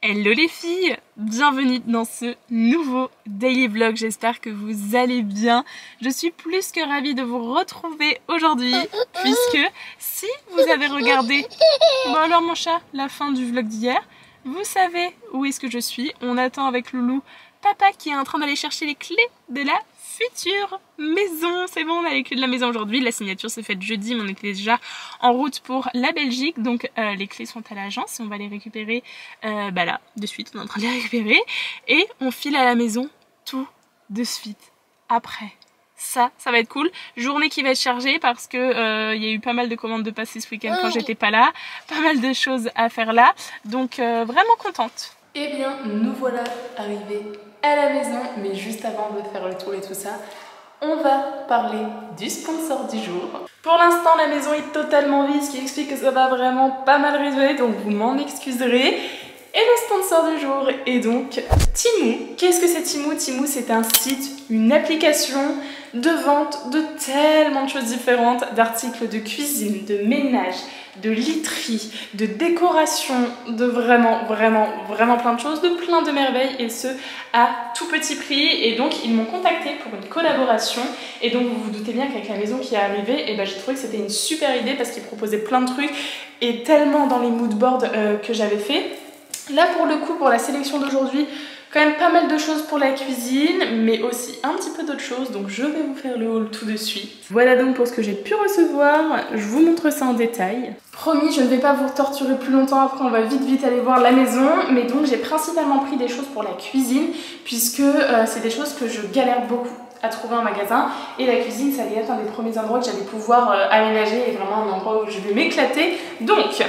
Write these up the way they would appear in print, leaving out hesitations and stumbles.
Hello les filles, bienvenue dans ce nouveau daily vlog, j'espère que vous allez bien. Je suis plus que ravie de vous retrouver aujourd'hui puisque si vous avez regardé, bon alors mon chat, la fin du vlog d'hier, vous savez où est-ce que je suis. On attend avec Loulou papa qui est en train d'aller chercher les clés de la future maison. C'est bon, on a les clés de la maison aujourd'hui. La signature s'est faite jeudi, mais on était déjà en route pour la Belgique. Donc les clés sont à l'agence et on va les récupérer là, de suite. On est en train de les récupérer. Et on file à la maison tout de suite après. Ça va être cool. Journée qui va être chargée parce que y a eu pas mal de commandes de passer ce week-end quand j'étais pas là. Pas mal de choses à faire là. Donc vraiment contente. Eh bien, nous voilà arrivés à la maison, mais juste avant de faire le tour et tout ça, on va parler du sponsor du jour. Pour l'instant, la maison est totalement vide, ce qui explique que ça va vraiment pas mal résonner, donc vous m'en excuserez. Et le sponsor du jour est donc Temu. Qu'est-ce que c'est Temu? Temu, c'est un site, une application de vente de tellement de choses différentes, d'articles de cuisine, de ménage, de literie, de décoration, de vraiment plein de choses, de plein de merveilles, et ce à tout petit prix. Et donc ils m'ont contacté pour une collaboration, et donc vous vous doutez bien qu'avec la maison qui est arrivée, et j'ai trouvé que c'était une super idée parce qu'ils proposaient plein de trucs et tellement dans les mood boards que j'avais fait. Là pour le coup, pour la sélection d'aujourd'hui, quand même pas mal de choses pour la cuisine, mais aussi un petit peu d'autres choses, donc je vais vous faire le haul tout de suite. Voilà donc pour ce que j'ai pu recevoir, je vous montre ça en détail. Promis, je ne vais pas vous torturer plus longtemps, après on va vite aller voir la maison, mais donc j'ai principalement pris des choses pour la cuisine, puisque c'est des choses que je galère beaucoup à trouver en magasin, et la cuisine ça allait être un des premiers endroits que j'allais pouvoir aménager, et vraiment un endroit où je vais m'éclater. Donc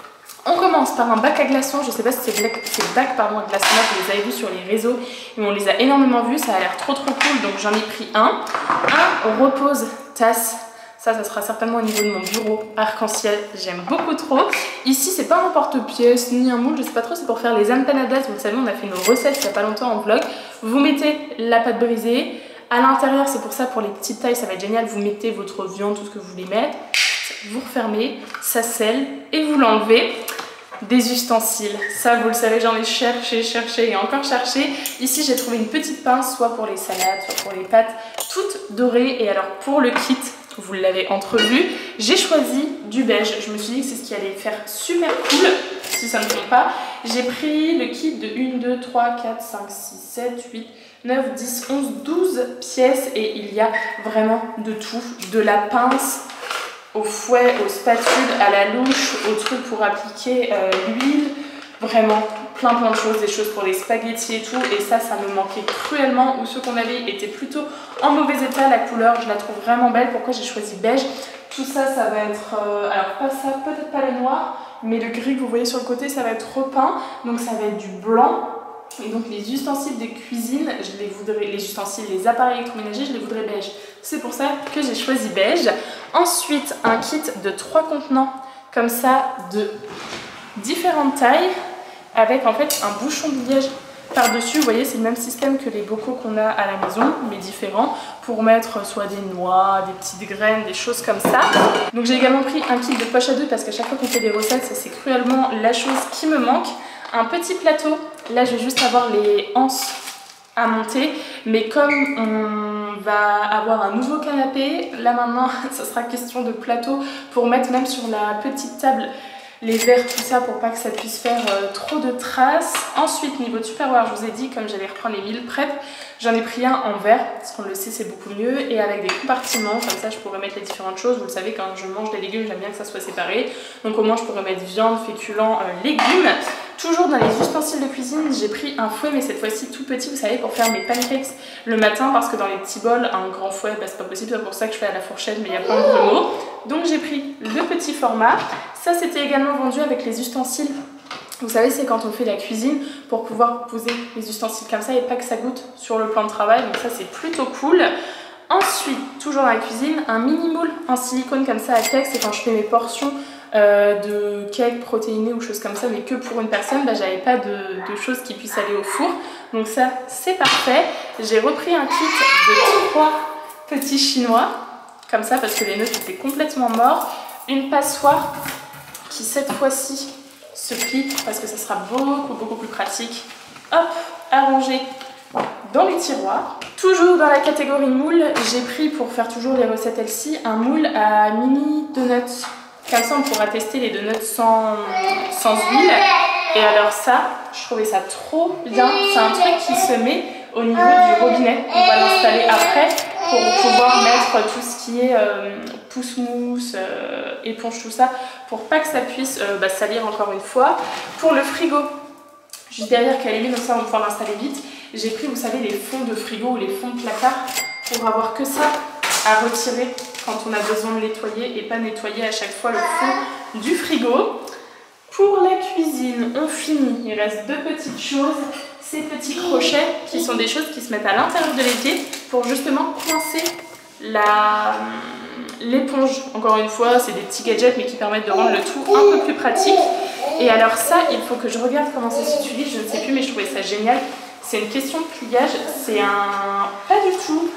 on commence par un bac à glaçons. Je sais pas si c'est bac à glaçons, vous les avez vus sur les réseaux, mais on les a énormément vus, ça a l'air trop cool, donc j'en ai pris un. Un repose tasse, ça sera certainement au niveau de mon bureau, arc-en-ciel, j'aime beaucoup trop. Ici c'est pas un porte-pièce ni un moule, je sais pas trop, c'est pour faire les empanadas. Vous savez, on a fait nos recettes il y a pas longtemps en vlog. Vous mettez la pâte brisée, à l'intérieur c'est pour ça, pour les petites tailles ça va être génial, vous mettez votre viande, tout ce que vous voulez mettre, vous refermez, ça scelle et vous l'enlevez. Des ustensiles, ça vous le savez, j'en ai cherché et encore cherché. Ici j'ai trouvé une petite pince, soit pour les salades, soit pour les pâtes, toutes dorées. Et alors pour le kit, vous l'avez entrevu, j'ai choisi du beige. Je me suis dit que c'est ce qui allait faire super cool, si ça ne me trompe pas. J'ai pris le kit de 1, 2, 3, 4, 5, 6, 7, 8, 9, 10, 11, 12 pièces. Et il y a vraiment de tout, de la pince au fouet, aux spatules, à la louche, au truc pour appliquer l'huile, vraiment plein de choses, des choses pour les spaghettis et tout, et ça me manquait cruellement, ou ceux qu'on avait étaient plutôt en mauvais état. La couleur, je la trouve vraiment belle. Pourquoi j'ai choisi beige? Tout ça, ça va être, alors pas ça, peut-être pas le noir, mais le gris que vous voyez sur le côté, ça va être repeint, donc ça va être du blanc. Et donc les ustensiles de cuisine, je les voudrais, les ustensiles, les appareils électroménagers, je les voudrais beige. C'est pour ça que j'ai choisi beige. Ensuite, un kit de 3 contenants comme ça de différentes tailles, avec en fait un bouchon de liège par-dessus. Vous voyez, c'est le même système que les bocaux qu'on a à la maison, mais différents, pour mettre soit des noix, des petites graines, des choses comme ça. Donc j'ai également pris un kit de poche à deux parce qu'à chaque fois qu'on fait des recettes, ça c'est cruellement la chose qui me manque. Un petit plateau, là je vais juste avoir les anses à monter, mais comme on va avoir un nouveau canapé, là maintenant ça sera question de plateau pour mettre même sur la petite table les verres, tout ça, pour pas que ça puisse faire trop de traces. Ensuite, niveau tupperware, je vous ai dit, comme j'allais reprendre les meal prep, j'en ai pris un en verre, parce qu'on le sait, c'est beaucoup mieux, et avec des compartiments, comme ça je pourrais mettre les différentes choses. Vous le savez, quand je mange des légumes, j'aime bien que ça soit séparé, donc au moins je pourrais mettre viande, féculents, légumes. Toujours dans les ustensiles de cuisine, j'ai pris un fouet, mais cette fois-ci tout petit, vous savez, pour faire mes pancakes le matin, parce que dans les petits bols, un grand fouet, c'est pas possible, c'est pour ça que je fais à la fourchette, mais il y a plein de grumeaux. Donc j'ai pris le petit format. Ça, c'était également vendu avec les ustensiles. Vous savez, c'est quand on fait la cuisine pour pouvoir poser les ustensiles comme ça et pas que ça goûte sur le plan de travail. Donc ça, c'est plutôt cool. Ensuite, toujours dans la cuisine, un mini moule en silicone comme ça à cake. C'est quand je fais mes portions de cake protéiné ou choses comme ça, mais que pour une personne, j'avais pas de choses qui puissent aller au four. Donc ça, c'est parfait. J'ai repris un kit de 3 petits chinois, comme ça, parce que les nœuds étaient complètement morts. Une passoire qui, cette fois-ci, se plie parce que ça sera beaucoup plus pratique. Hop, à ranger dans les tiroirs. Toujours dans la catégorie moule, j'ai pris pour faire toujours les recettes Elsie un moule à mini donuts. Comme ça on pourra tester les donuts sans huile. Et alors ça, je trouvais ça trop bien. C'est un truc qui se met au niveau du robinet. On va l'installer après pour pouvoir mettre tout ce qui est pousse-mousse, éponge, tout ça, pour pas que ça puisse salir encore une fois. Pour le frigo, juste derrière qui est allumé, donc ça on va pouvoir l'installer vite. J'ai pris, vous savez, les fonds de frigo ou les fonds de placard pour avoir que ça à retirer quand on a besoin de nettoyer et pas nettoyer à chaque fois le fond du frigo. Pour la cuisine, on finit. Il reste deux petites choses. Ces petits crochets qui sont des choses qui se mettent à l'intérieur de l'évier pour justement coincer l'éponge. Encore une fois, c'est des petits gadgets mais qui permettent de rendre le tout un peu plus pratique. Et alors ça, il faut que je regarde comment ça s'utilise. Je ne sais plus mais je trouvais ça génial. C'est une question de pliage. C'est un... Pas du tout.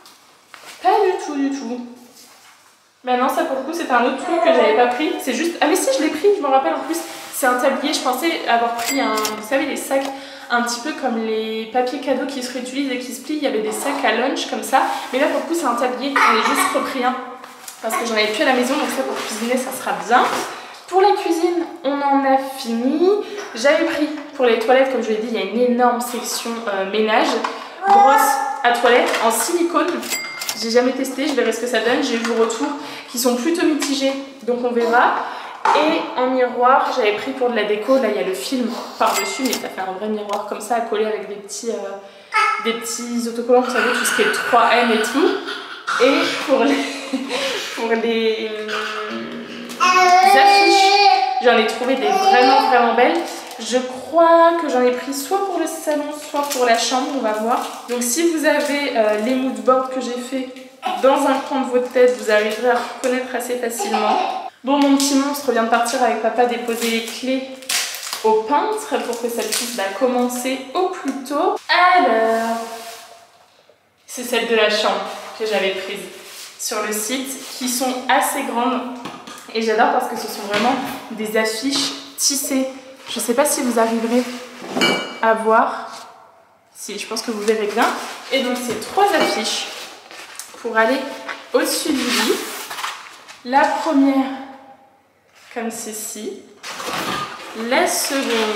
Mais non, ça pour le coup c'est un autre truc que j'avais pas pris. C'est juste... Ah mais si, je l'ai pris, je me rappelle en plus. C'est un tablier. Je pensais avoir pris un... Vous savez, les sacs un petit peu comme les papiers cadeaux qui se réutilisent et qui se plient. Il y avait des sacs à lunch comme ça. Mais là pour le coup c'est un tablier. J'en ai juste repris un parce que j'en avais plus à la maison. Donc ça pour cuisiner ça sera bien. Pour la cuisine, on en a fini. J'avais pris pour les toilettes, comme je l'ai dit, il y a une énorme section ménage. Brosse à toilette en silicone. J'ai jamais testé, je verrai ce que ça donne. J'ai eu vos retours qui sont plutôt mitigés, donc on verra. Et en miroir, j'avais pris pour de la déco. Là, il y a le film par-dessus, mais ça fait un vrai miroir comme ça à coller avec des petits autocollants, vous savez, tout ce qui est 3M et tout. Et pour les affiches, j'en ai trouvé des vraiment belles. Je crois que j'en ai pris soit pour le salon, soit pour la chambre, on va voir. Donc si vous avez les moodboards que j'ai fait dans un coin de votre tête, vous arriverez à reconnaître assez facilement. Bon, mon petit monstre vient de partir avec papa déposer les clés au peintre pour que ça puisse commencer au plus tôt. Alors, c'est celle de la chambre que j'avais prise sur le site, qui sont assez grandes. Et j'adore parce que ce sont vraiment des affiches tissées. Je ne sais pas si vous arriverez à voir. Si, je pense que vous verrez bien. Et donc, c'est 3 affiches pour aller au-dessus du lit. La première, comme ceci. La seconde,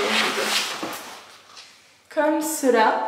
comme cela.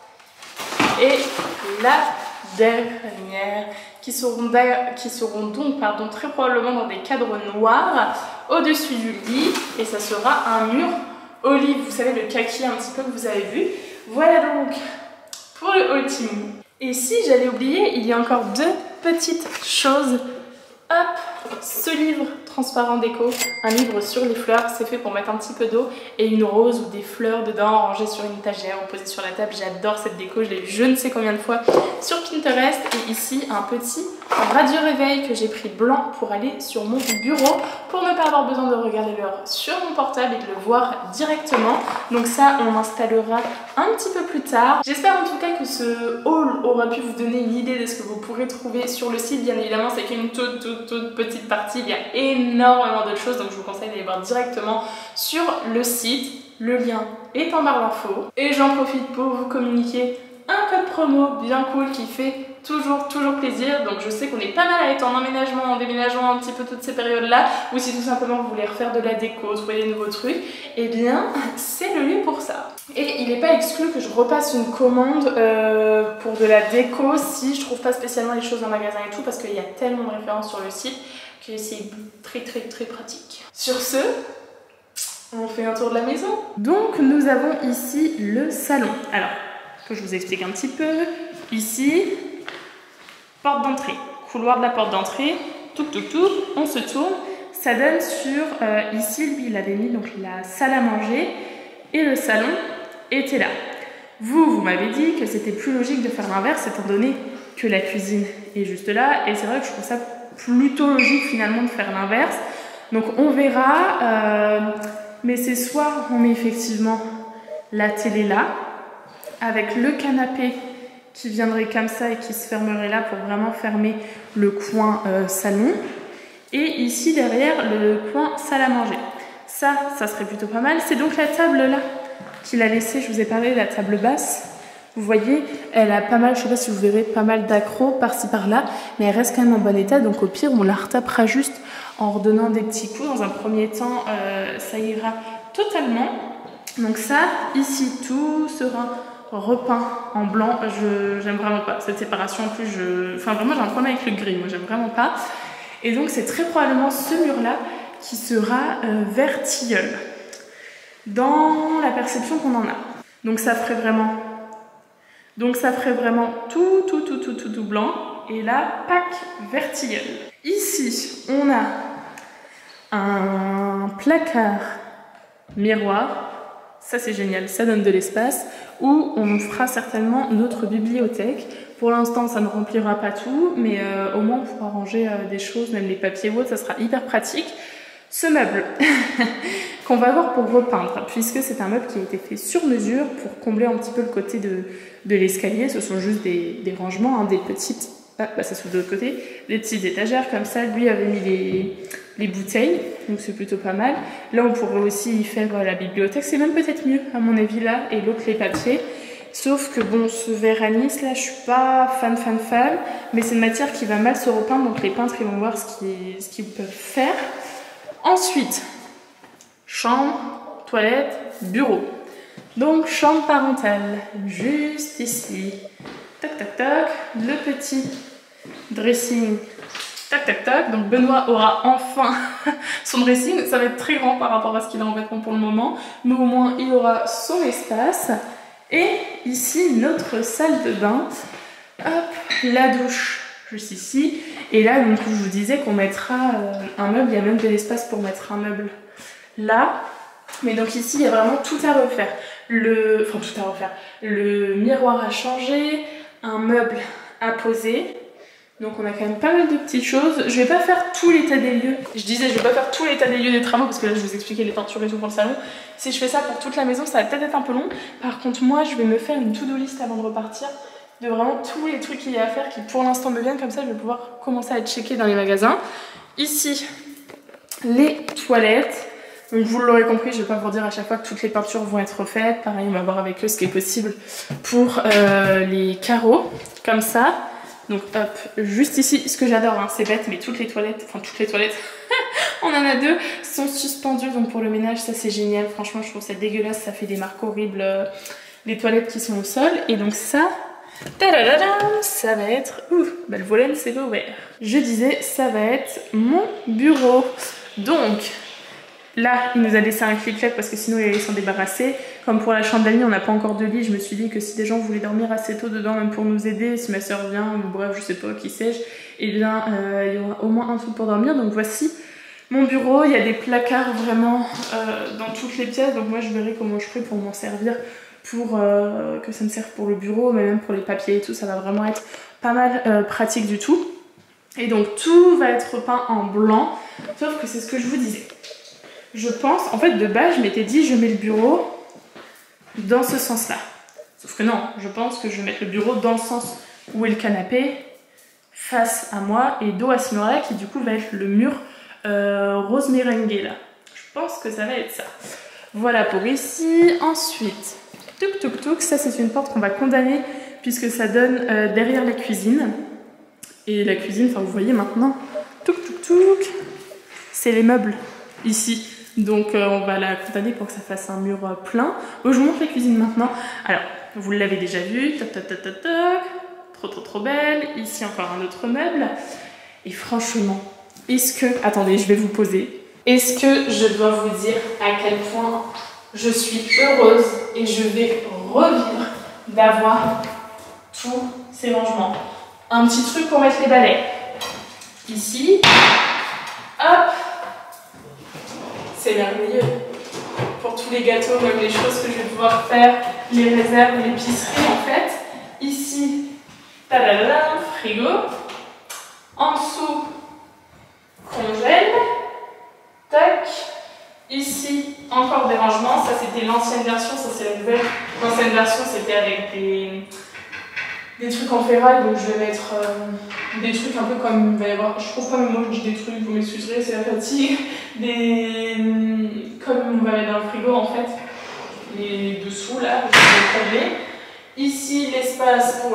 Et la dernière, qui seront donc très probablement dans des cadres noirs au-dessus du lit, et ça sera un mur olive, vous savez, le kaki un petit peu que vous avez vu. Voilà donc pour le haul Timou. Et si j'allais oublier, il y a encore 2 petites choses. Hop, ce livre transparent déco, un livre sur les fleurs, c'est fait pour mettre un petit peu d'eau et une rose ou des fleurs dedans, rangées sur une étagère ou posées sur la table. J'adore cette déco, je l'ai vu je ne sais combien de fois sur Pinterest. Et ici un petit radio réveil que j'ai pris blanc pour aller sur mon bureau pour ne pas avoir besoin de regarder l'heure sur mon portable et de le voir directement. Donc ça on installera un petit peu plus tard. J'espère en tout cas que ce haul aura pu vous donner une idée de ce que vous pourrez trouver sur le site. Bien évidemment c'est qu'une toute petite partie, il y a énormément de choses, donc je vous conseille d'aller voir directement sur le site. Le lien est en barre d'infos. Et j'en profite pour vous communiquer un code promo bien cool qui fait toujours plaisir. Donc je sais qu'on est pas mal à être en emménagement, en déménagement un petit peu toutes ces périodes là, ou si tout simplement vous voulez refaire de la déco, trouver des nouveaux trucs, et bien c'est le lieu pour ça. Et il n'est pas exclu que je repasse une commande pour de la déco si je trouve pas spécialement les choses en magasin et tout, parce qu'il y a tellement de références sur le site que c'est très pratique. Sur ce, on fait un tour de la maison. Donc nous avons ici le salon. Alors, que je vous explique un petit peu. Ici, porte d'entrée, couloir de la porte d'entrée, tout, on se tourne. Ça donne sur, ici, lui, il avait mis donc la salle à manger et le salon était là. Vous m'avez dit que c'était plus logique de faire l'inverse étant donné que la cuisine est juste là. Et c'est vrai que je trouve ça plutôt logique finalement de faire l'inverse. Donc on verra, mais c'est soit on met effectivement la télé là, avec le canapé qui viendrait comme ça et qui se fermerait là pour vraiment fermer le coin salon. Et ici derrière le coin salle à manger. Ça serait plutôt pas mal. C'est donc la table là qu'il a laissée, je vous ai parlé, la table basse. Vous voyez, elle a pas mal, je sais pas si vous verrez, pas mal d'accros par-ci par-là, mais elle reste quand même en bon état, donc au pire, on la retapera juste en redonnant des petits coups. Dans un premier temps, ça ira totalement. Donc ça, ici, tout sera repeint en blanc. J'aime vraiment pas cette séparation. En plus, enfin vraiment, j'ai un problème avec le gris. Moi, j'aime vraiment pas. Et donc, c'est très probablement ce mur-là qui sera vert tilleul dans la perception qu'on en a. Donc, ça ferait vraiment tout blanc. Et là, pack vert tilleul. Ici, on a un placard miroir. Ça c'est génial, ça donne de l'espace, où on fera certainement notre bibliothèque. Pour l'instant ça ne remplira pas tout, mais au moins on pourra ranger des choses, même les papiers ou autres, ça sera hyper pratique. Ce meuble qu'on va avoir pour repeindre, puisque c'est un meuble qui a été fait sur mesure pour combler un petit peu le côté de l'escalier. Ce sont juste des rangements, hein, des petites... Ah, bah ça se trouve de l'autre côté, des petites étagères comme ça. Lui avait mis les bouteilles, donc c'est plutôt pas mal. Là on pourrait aussi y faire la bibliothèque, c'est même peut-être mieux à mon avis là, et l'autre les papiers. Sauf que bon, ce verre anis là, je suis pas fan, mais c'est une matière qui va mal se repeindre, donc les peintres ils vont voir ce qu'ils peuvent faire. Ensuite, chambre, toilette, bureau. Donc chambre parentale, juste ici. Tac tac tac, le petit dressing. Tac tac tac, donc Benoît aura enfin son dressing. Ça va être très grand par rapport à ce qu'il a en vêtements pour le moment, mais au moins il aura son espace. Et ici notre salle de bain. Hop, la douche juste ici. Et là donc je vous disais qu'on mettra un meuble, il y a même de l'espace pour mettre un meuble là. Mais donc ici il y a vraiment tout à refaire. Le miroir à changer, un meuble à poser. Donc on a quand même pas mal de petites choses. Je vais pas faire tout l'état des lieux. Je disais je vais pas faire tout l'état des lieux des travaux parce que là je vous expliquais les peintures et tout pour le salon. Si je fais ça pour toute la maison, ça va peut-être être un peu long. Par contre moi je vais me faire une to-do list avant de repartir de vraiment tous les trucs qu'il y a à faire qui pour l'instant me viennent. Comme ça je vais pouvoir commencer à checker dans les magasins. Ici les toilettes. Donc vous l'aurez compris, je ne vais pas vous dire à chaque fois que toutes les peintures vont être refaites. Pareil, on va voir avec eux ce qui est possible pour les carreaux, comme ça. Donc hop, juste ici, ce que j'adore, hein, c'est bête, mais toutes les toilettes, on en a deux, sont suspendues. Donc pour le ménage, ça c'est génial. Franchement, je trouve ça dégueulasse, ça fait des marques horribles, les toilettes qui sont au sol. Et donc ça, ça va être... Bah le volet c'est ouvert. Je disais, ça va être mon bureau. Donc... Là, il nous a laissé un clic-clac parce que sinon il allait s'en débarrasser. Comme pour la chambre d'amis, on n'a pas encore de lit. Je me suis dit que si des gens voulaient dormir assez tôt dedans, même pour nous aider, si ma soeur vient, ou bref, je sais pas, qui sais-je, eh bien, il y aura au moins un truc pour dormir. Donc voici mon bureau. Il y a des placards vraiment dans toutes les pièces. Donc moi, je verrai comment je ferai pour m'en servir, pour que ça me serve pour le bureau, mais même pour les papiers et tout. Ça va vraiment être pas mal pratique du tout. Et donc tout va être peint en blanc, sauf que c'est ce que je vous disais. Je pense, en fait de base je m'étais dit je mets le bureau dans ce sens là. Sauf que non, je pense que je vais mettre le bureau dans le sens où est le canapé, face à moi et dos à ce mur là qui du coup va être le mur rose merengue là. Je pense que ça va être ça. Voilà pour ici. Ensuite, touk touk touk, ça c'est une porte qu'on va condamner puisque ça donne derrière la cuisine. Et la cuisine, enfin vous voyez maintenant, touk touk touk, c'est les meubles ici. Donc on va la condamner pour que ça fasse un mur plein. Je vous montre la cuisine maintenant. Alors, vous l'avez déjà vu. Toc, toc, toc, toc, toc. Trop belle. Ici encore un autre meuble. Et franchement, est-ce que... Attendez, je vais vous poser. Est-ce que je dois vous dire à quel point je suis heureuse et je vais revivre d'avoir tous ces rangements. Un petit truc pour mettre les balais. Ici. Hop. C'est merveilleux. Pour tous les gâteaux, même les choses que je vais pouvoir faire, les réserves, l'épicerie en fait. Ici, tadadada, frigo. En dessous, congèle. Tac. Ici, encore des rangements. Ça, c'était l'ancienne version. Ça, c'est la nouvelle. L'ancienne version, c'était avec des trucs en ferraille. Donc, je vais mettre des trucs un peu comme il va y avoir. Je trouve pas, mais moi, je dis des trucs, vous m'excuserez, c'est la fatigue. Comme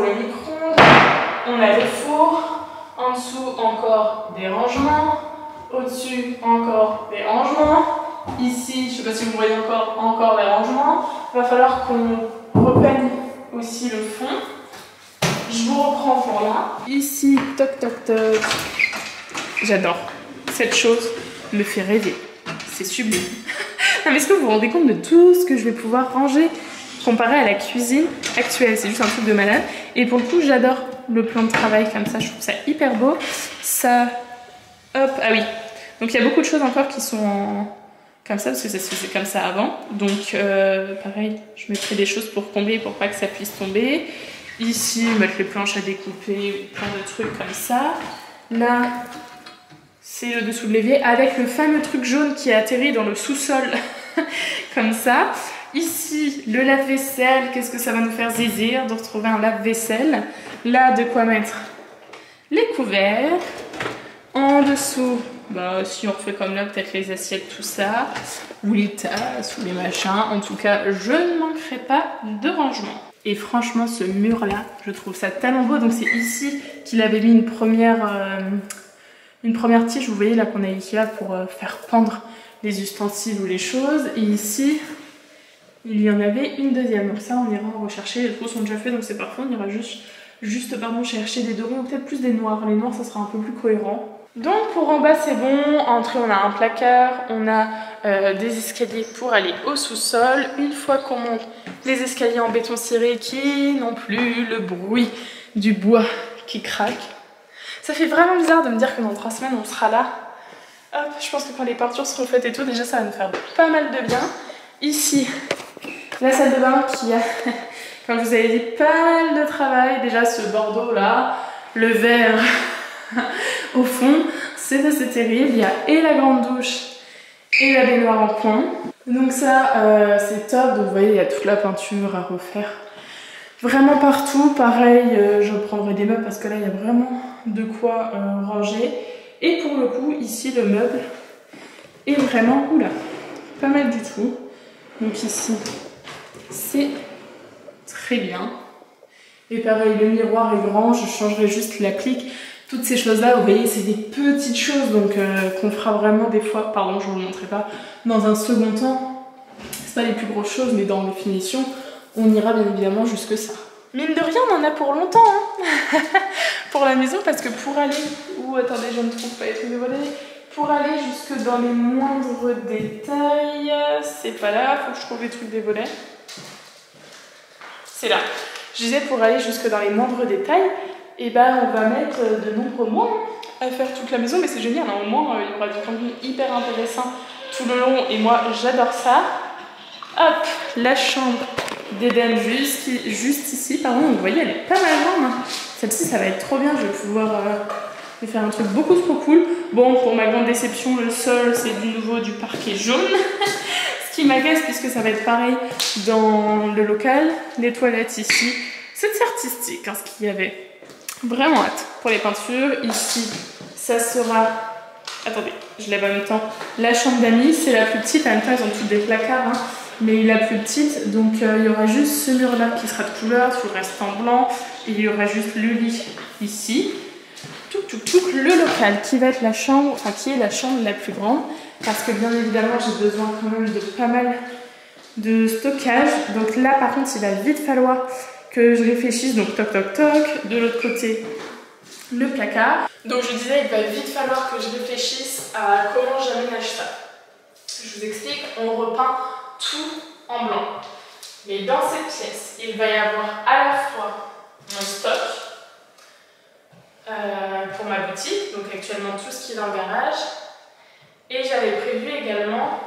le micro-ondes, on a le four, en dessous encore des rangements, au-dessus encore des rangements, ici, je ne sais pas si vous voyez encore des rangements. Il va falloir qu'on repeigne aussi le fond. Je vous reprends pour là. Ici, toc toc toc. J'adore. Cette chose me fait rêver. C'est sublime. Non, mais est-ce que vous vous rendez compte de tout ce que je vais pouvoir ranger comparé à la cuisine actuelle? C'est juste un truc de malade. Et pour le coup, j'adore le plan de travail comme ça. Je trouve ça hyper beau. Ça... Hop, ah oui. Donc il y a beaucoup de choses encore qui sont comme ça, parce que ça se faisait comme ça avant. Donc pareil, je mettrai des choses pour tomber, pour pas que ça puisse tomber. Ici, mettre les planches à découper, plein de trucs comme ça. Là, c'est le dessous de l'évier avec le fameux truc jaune qui a atterri dans le sous-sol, comme ça. Ici, le lave-vaisselle, qu'est-ce que ça va nous faire zizir de retrouver un lave-vaisselle. Là, de quoi mettre les couverts. En dessous, bah, si on refait comme là, peut-être les assiettes, tout ça, ou les tasses, ou les machins. En tout cas, je ne manquerai pas de rangement. Et franchement, ce mur-là, je trouve ça tellement beau. Donc c'est ici qu'il avait mis une première tige, vous voyez là qu'on a Ikea pour faire pendre les ustensiles ou les choses. Et ici, il y en avait une deuxième. Donc ça, on ira en rechercher. Les trous sont déjà faits, donc c'est parfait. On ira juste pardon, chercher des dorés ou peut-être plus des noirs. Les noirs, ça sera un peu plus cohérent. Donc pour en bas c'est bon, entrée on a un placard, on a des escaliers pour aller au sous-sol. Une fois qu'on monte les escaliers en béton ciré qui n'ont plus le bruit du bois qui craque. Ça fait vraiment bizarre de me dire que dans 3 semaines on sera là. Hop, je pense que quand les peintures seront faites et tout, déjà ça va nous faire pas mal de bien. Ici, la salle de bain qui a, comme je vous avais dit, pas mal de travail. Déjà ce bordeaux là, le vert... Au fond, c'est assez terrible. Il y a et la grande douche et la baignoire en coin. Donc ça, c'est top. Donc vous voyez, il y a toute la peinture à refaire. Vraiment partout. Pareil, je prendrai des meubles parce que là, il y a vraiment de quoi ranger. Et pour le coup, ici, le meuble est vraiment, oula, pas mal du tout. Donc ici, c'est très bien. Et pareil, le miroir est grand. Je changerai juste l'applique. Toutes ces choses-là, vous voyez, c'est des petites choses donc qu'on fera vraiment des fois, pardon, je ne vous le montrerai pas, dans un second temps. C'est pas les plus grosses choses, mais dans les finitions, on ira bien évidemment jusque ça. Mine de rien, on en a pour longtemps, hein pour la maison, parce que pour aller... Ouh, attendez, je ne trouve pas les trucs de volets. Pour aller jusque dans les moindres détails, c'est pas là, faut que je trouve les trucs des volets. C'est là. Je disais pour aller jusque dans les moindres détails, et ben on va mettre de nombreux mois à faire toute la maison, mais c'est génial, hein. Au moins il y aura du contenu hyper intéressant tout le long, et moi j'adore ça. Hop, la chambre d'Eden juste ici, pardon, vous voyez elle est pas mal grande, hein. Celle-ci ça va être trop bien, je vais pouvoir faire un truc beaucoup trop cool. Bon, pour ma grande déception, le sol c'est du nouveau du parquet jaune, ce qui m'agace puisque ça va être pareil dans le local. Les toilettes ici, c'est artistique, hein, ce qu'il y avait. Vraiment hâte pour les peintures. Ici, ça sera... Attendez, je lève en même temps. La chambre d'amis, c'est la plus petite. En même temps, ils ont toutes des placards, hein, mais la plus petite. Donc, il y aura juste ce mur-là qui sera de couleur. Tout le reste en blanc. Et il y aura juste le lit ici. Tout le local qui va être la chambre, enfin qui est la chambre la plus grande. Parce que bien évidemment, j'ai besoin quand même de pas mal de stockage. Donc là, par contre, il va vite falloir... que je réfléchisse, donc toc toc toc, de l'autre côté le placard. Donc je disais, il va vite falloir que je réfléchisse à comment j'aménage ça. Je vous explique, on repeint tout en blanc. Mais dans cette pièce, il va y avoir à la fois mon stock pour ma boutique, donc actuellement tout ce qui est dans le garage. Et j'avais prévu également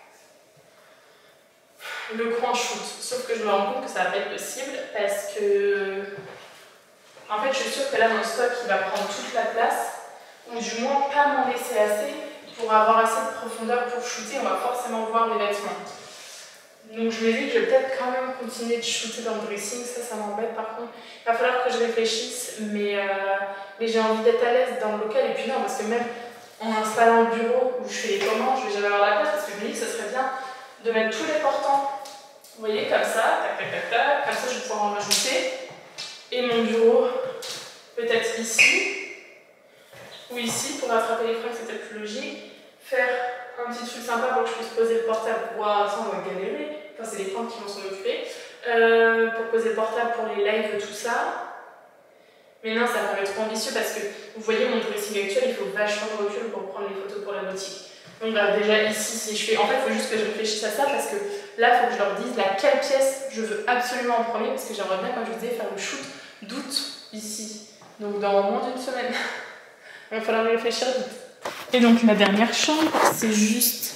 le coin shoot, sauf que je me rends compte que ça va pas être possible parce que en fait je suis sûre que là mon stock il va prendre toute la place, ou du moins pas m'en laisser assez pour avoir assez de profondeur pour shooter. On va forcément voir les vêtements, donc je me dis que je vais peut-être quand même continuer de shooter dans le dressing. Ça m'embête par contre. Il va falloir que je réfléchisse, mais j'ai envie d'être à l'aise dans le local. Et puis non, parce que même en installant le bureau où je fais les commandes, je vais jamais avoir la place, parce que je me dis que ce serait bien de mettre tous les portants, vous voyez, comme ça, tac tac tac tac, comme ça je vais pouvoir en rajouter. Et mon bureau, peut-être ici, ou ici, pour attraper les fringues, c'était plus logique. Faire un petit truc sympa pour que je puisse poser le portable. Waouh, ça on va galérer. Enfin, c'est les tantes qui vont s'en occuper. Pour poser le portable pour les lives, tout ça. Mais non, ça paraît trop ambitieux parce que vous voyez mon dressing actuel, il faut vachement de recul pour prendre les photos pour la boutique. Donc bah, déjà ici, si je fais. En fait, il faut juste que je réfléchisse à ça parce que là, il faut que je leur dise laquelle pièce je veux absolument en premier parce que j'aimerais bien, comme je vous disais, faire le shoot d'août ici. Donc dans moins d'une semaine. Il va falloir réfléchir vite. Et donc la dernière chambre, c'est juste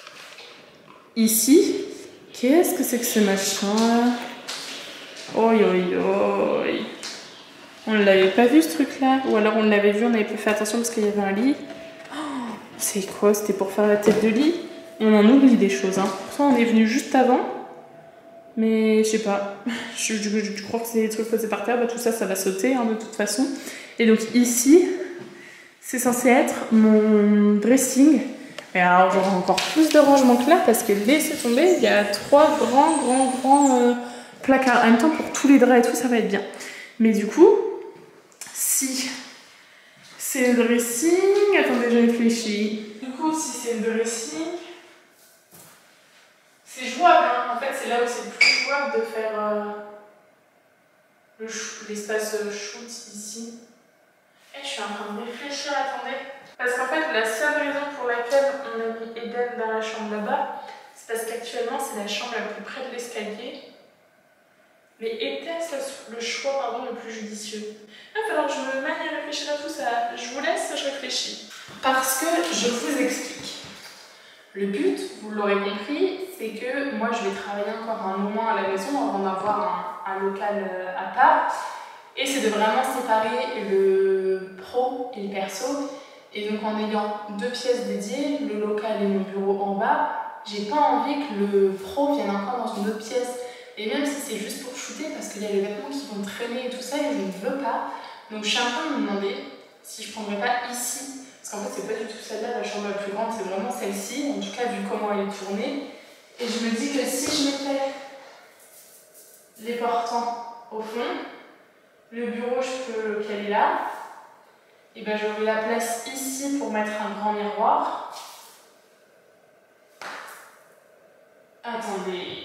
ici. Qu'est-ce que c'est que ce machin là? Oi oi oi. On ne l'avait pas vu ce truc là. Ou alors on l'avait vu, on n'avait pas fait attention parce qu'il y avait un lit. Oh, c'est quoi? C'était pour faire la tête de lit? On en oublie des choses. Hein. Pourtant on est venu juste avant. Mais je sais pas. Je crois que c'est des trucs posés par terre. Bah, tout ça, ça va sauter hein, de toute façon. Et donc ici... c'est censé être mon dressing. Et alors j'aurai encore plus de rangement que là parce que laissez tomber, il y a 3 grands placards. En même temps pour tous les draps et tout, ça va être bien. Mais du coup, si c'est le dressing... Attendez, je réfléchis. Du coup, si c'est le dressing... c'est jouable, hein. En fait, c'est là où c'est le plus jouable de faire l'espace shoot ici. Je suis en train de réfléchir, attendez. Parce qu'en fait, la seule raison pour laquelle on a mis Eden dans la chambre là-bas, c'est parce qu'actuellement, c'est la chambre la plus près de l'escalier. Mais était-ce le choix le plus judicieux? Il va falloir que je me manie à réfléchir à tout ça. Je vous laisse, je réfléchis. Parce que je vous explique. Le but, vous l'aurez compris, c'est que moi, je vais travailler encore un moment à la maison avant d'avoir un local à part. Et c'est de vraiment séparer le pro et le perso. Et donc en ayant 2 pièces dédiées, le local et mon bureau en bas, j'ai pas envie que le pro vienne encore dans une autre pièce. Et même si c'est juste pour shooter, parce qu'il y a les vêtements qui vont traîner et tout ça, et je ne veux pas. Donc je suis en train de me demander si je prendrais pas ici. Parce qu'en fait, c'est pas du tout celle-là, la chambre la plus grande, c'est vraiment celle-ci. En tout cas, vu comment elle est tournée. Et je me dis que si je mettais les portants au fond, le bureau, je peux le caler là. Et ben j'aurai la place ici pour mettre un grand miroir. Attendez.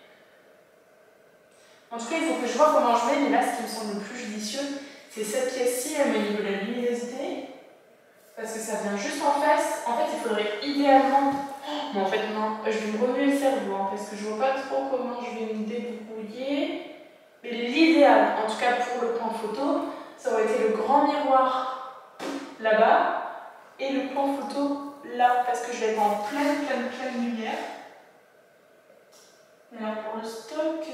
En tout cas, il faut que je vois comment je vais, mais là, ce qui me semble le plus judicieux, c'est cette pièce-ci, au niveau de la luminosité. Parce que ça vient juste en face. En fait, il faudrait idéalement... Mais en fait, non, je vais me remuer le cerveau, hein, parce que je vois pas trop comment je vais me débrouiller. Mais l'idéal, en tout cas pour le point photo, ça aurait été le grand miroir là-bas et le point photo là, parce que je vais être en pleine lumière. Et alors pour le stock...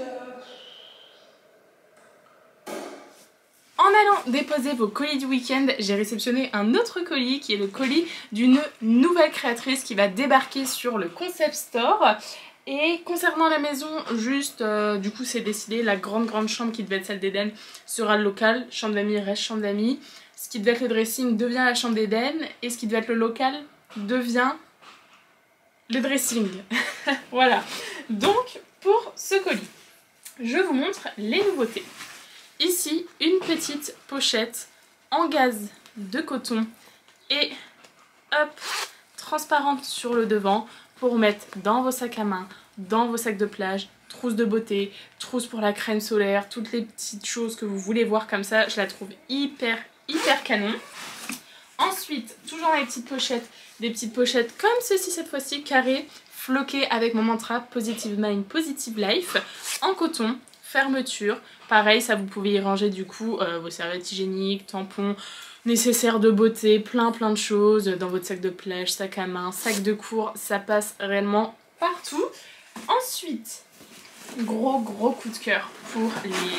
En allant déposer vos colis du week-end, j'ai réceptionné un autre colis qui est le colis d'une nouvelle créatrice qui va débarquer sur le Concept Store. Et concernant la maison, juste, du coup c'est décidé, la grande chambre qui devait être celle d'Eden sera le local, chambre d'amis reste chambre d'amis. Ce qui devait être le dressing devient la chambre d'Eden et ce qui devait être le local devient le dressing. Voilà, donc pour ce colis, je vous montre les nouveautés. Ici, une petite pochette en gaze de coton et hop, transparente sur le devant pour mettre dans vos sacs à main, dans vos sacs de plage, trousse de beauté, trousse pour la crème solaire, toutes les petites choses que vous voulez voir comme ça, je la trouve hyper canon. Ensuite, toujours dans les petites pochettes, des petites pochettes comme ceci cette fois-ci, carrées, floquées avec mon mantra Positive Mind, Positive Life, en coton, fermeture. Pareil, ça vous pouvez y ranger du coup vos serviettes hygiéniques, tampons, nécessaires de beauté, plein de choses dans votre sac de plage, sac à main, sac de cours, ça passe réellement partout. Ensuite, gros coup de cœur pour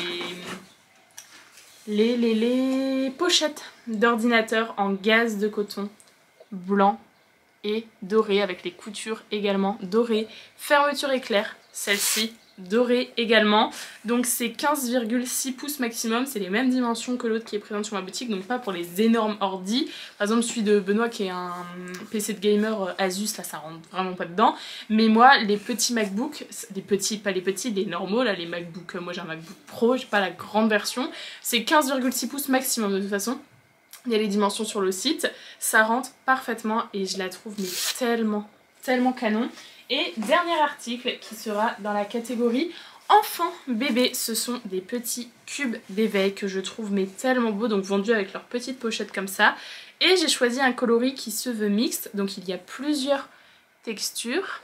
les pochettes d'ordinateur en gaze de coton blanc et doré avec les coutures également dorées. Fermeture éclair, celle-ci doré également. Donc c'est 15,6 pouces maximum, c'est les mêmes dimensions que l'autre qui est présente sur ma boutique, donc pas pour les énormes ordi. Par exemple celui de Benoît qui est un PC de gamer Asus, là ça rentre vraiment pas dedans. Mais moi les petits MacBook, les petits, pas les petits, les normaux là, les MacBook, moi j'ai un MacBook Pro, j'ai pas la grande version, c'est 15,6 pouces maximum de toute façon. Il y a les dimensions sur le site, ça rentre parfaitement et je la trouve mais tellement canon. Et dernier article qui sera dans la catégorie enfant bébé, ce sont des petits cubes d'éveil que je trouve mais tellement beaux, donc vendus avec leur petite pochette comme ça. Et j'ai choisi un coloris qui se veut mixte, donc il y a plusieurs textures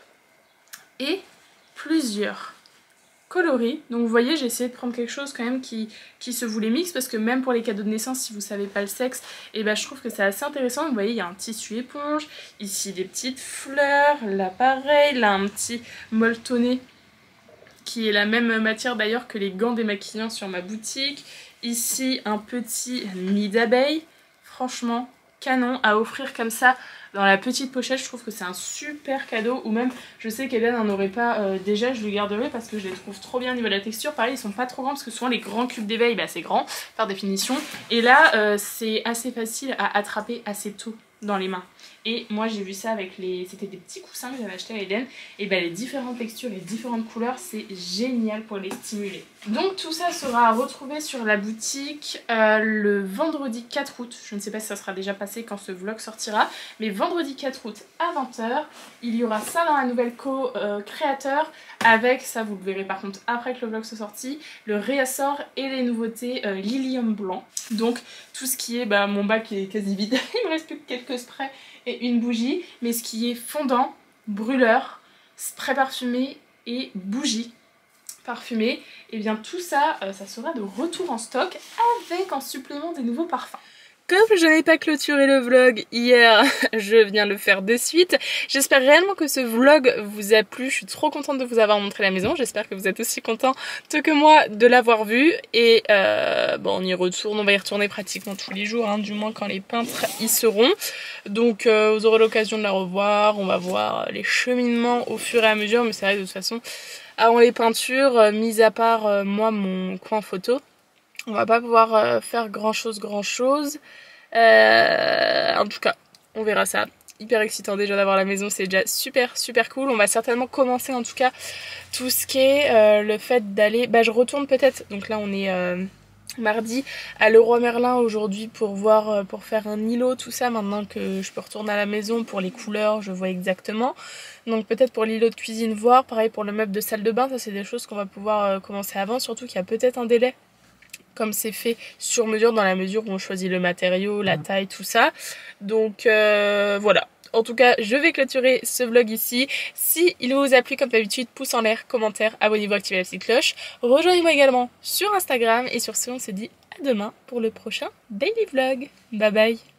et plusieurs coloris. Donc vous voyez, j'ai essayé de prendre quelque chose quand même qui se voulait mix, parce que même pour les cadeaux de naissance, si vous savez pas le sexe, et ben je trouve que c'est assez intéressant. Vous voyez, il y a un tissu éponge, ici des petites fleurs, là pareil, là un petit molletonné qui est la même matière d'ailleurs que les gants démaquillants sur ma boutique. Ici un petit nid d'abeille, franchement canon à offrir comme ça dans la petite pochette. Je trouve que c'est un super cadeau, ou même je sais qu'Eden n'en aurait pas déjà, je le garderai parce que je les trouve trop bien au niveau de la texture. Pareil, ils sont pas trop grands parce que souvent les grands cubes d'éveil, bah, c'est grand par définition, et là c'est assez facile à attraper assez tôt dans les mains. Et moi j'ai vu ça avec les... c'était des petits coussins que j'avais acheté à Eden, et ben les différentes textures et différentes couleurs, c'est génial pour les stimuler. Donc tout ça sera à retrouver sur la boutique le vendredi 4 août. Je ne sais pas si ça sera déjà passé quand ce vlog sortira, mais vendredi 4 août à 20 h, il y aura ça dans la nouvelle créateur, avec, ça vous le verrez par contre après que le vlog soit sorti, le réassort et les nouveautés Lilium blanc. Donc tout ce qui est, bah mon bac est quasi vide, il me reste plus que quelques sprays et une bougie, mais ce qui est fondant, brûleur, spray parfumé et bougie parfumée, et bien tout ça, ça sera de retour en stock avec en supplément des nouveaux parfums. Comme je n'ai pas clôturé le vlog hier, je viens le faire de suite. J'espère réellement que ce vlog vous a plu. Je suis trop contente de vous avoir montré la maison. J'espère que vous êtes aussi contents que moi de l'avoir vu. Et bon, on y retourne, on va y retourner pratiquement tous les jours, hein, du moins quand les peintres y seront. Donc vous aurez l'occasion de la revoir. On va voir les cheminements au fur et à mesure. Mais c'est vrai, de toute façon, avant les peintures, mis à part moi, mon coin photo, on va pas pouvoir faire grand chose. En tout cas, on verra ça. Hyper excitant déjà d'avoir la maison, c'est déjà super cool. On va certainement commencer en tout cas tout ce qui est le fait d'aller... Bah je retourne peut-être, donc là on est mardi, à Leroy Merlin aujourd'hui pour voir, pour faire un îlot, tout ça. Maintenant que je peux retourner à la maison pour les couleurs, je vois exactement. Donc peut-être pour l'îlot de cuisine voir, pareil pour le meuble de salle de bain, ça c'est des choses qu'on va pouvoir commencer avant. Surtout qu'il y a peut-être un délai, comme c'est fait sur mesure dans la mesure où on choisit le matériau, la taille, tout ça. Donc voilà. En tout cas, je vais clôturer ce vlog ici. Si il vous a plu, comme d'habitude, pouce en l'air, commentaire, abonnez-vous, activez la petite cloche. Rejoignez-moi également sur Instagram. Et sur ce, on se dit à demain pour le prochain daily vlog. Bye bye.